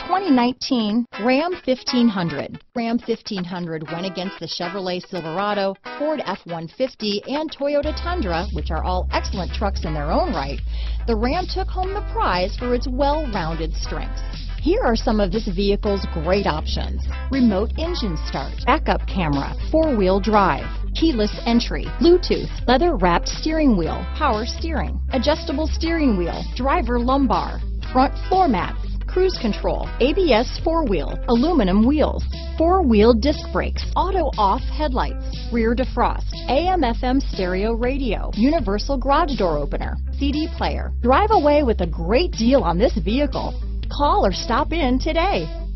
2019 Ram 1500. Ram 1500 went against the Chevrolet Silverado, Ford F-150, and Toyota Tundra, which are all excellent trucks in their own right. The Ram took home the prize for its well-rounded strengths. Here are some of this vehicle's great options: remote engine start, backup camera, four-wheel drive, keyless entry, Bluetooth, leather-wrapped steering wheel, power steering, adjustable steering wheel, driver lumbar, front floor mats, cruise control, ABS four-wheel, aluminum wheels, four-wheel disc brakes, auto-off headlights, rear defrost, AM/FM stereo radio, universal garage door opener, CD player. Drive away with a great deal on this vehicle. Call or stop in today.